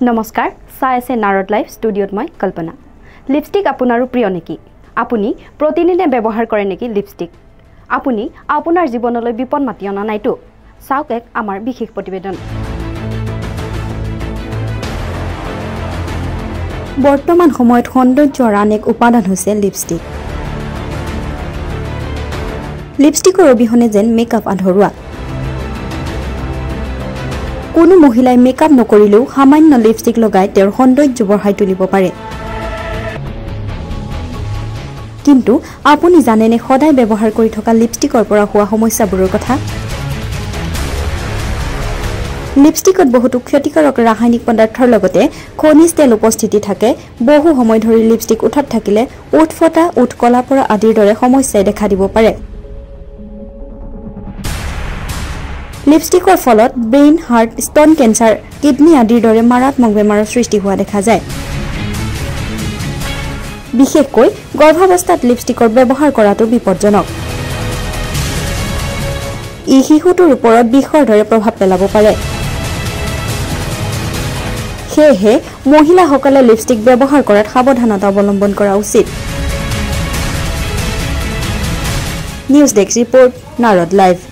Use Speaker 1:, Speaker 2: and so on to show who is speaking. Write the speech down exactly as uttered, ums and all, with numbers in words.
Speaker 1: নমস্কাৰ চাই আছে নাৰদ লাইভ ষ্টুডিঅ'ত মই কল্পনা লিপষ্টিক আপোনাৰো প্ৰিয় নেকি আপুনি প্ৰতিদিনে ব্যৱহাৰ কৰে নেকি লিপষ্টিক আপুনি আপোনাৰ জীৱনলৈ বিপদ মাতি অনা নাইতো চাওক এক আমাৰ বিশেষ প্ৰতিবেদন বৰ্তমান সময়ত সৌন্দৰ্যৰ আনেক উপাদান হৈছে লিপষ্টিক লিপষ্টিকৰ অবিহনে যেন মেকআপ আধৰুৱা কোনো মহিলাই মেকআপ নকৰিলেও সামান্য লিপষ্টিক লগাই তেওঁৰ সৌন্দৰ্য বঢ়াই তুলিব পাৰে কিন্তু আপুনি জানেনে সদায় ব্যৱহাৰ কৰি থকা লিপষ্টিকৰ পৰা হোৱা সমস্যাবোৰৰ কথা লিপষ্টিকত বহুতো ক্ষতিকাৰক ৰাসায়নিক পদাৰ্থৰ লগতে খনিজ তেল উপস্থিতি থাকে বহু সময় ধৰি লিপষ্টিক উঠাত থাকিলে ওঠ ফটা ওঠ কলা পৰা আদিৰ দৰে সমস্যাই দেখা দিব পাৰে লিপষ্টিকৰ ফলত ব্ৰেইন হাৰ্ট স্তন কেন্সাৰ কিডনি আদিৰ দৰে মাৰাত্মক বেমাৰৰ সৃষ্টি হোৱা দেখা যায় বিশেষকৈ গৰ্ভাৱস্থাত লিপষ্টিকৰ ব্যৱহাৰ কৰাটো বিপদজনক ই শিশুটোৰ ওপৰত বিষৰ দৰে প্ৰভাৱ পেলাব পাৰে সেয়েহে মহিলাসকলে লিপষ্টিক ব্যৱহাৰ কৰাত সাৱধানতা অৱলম্বন কৰা উচিত news desk report Narad live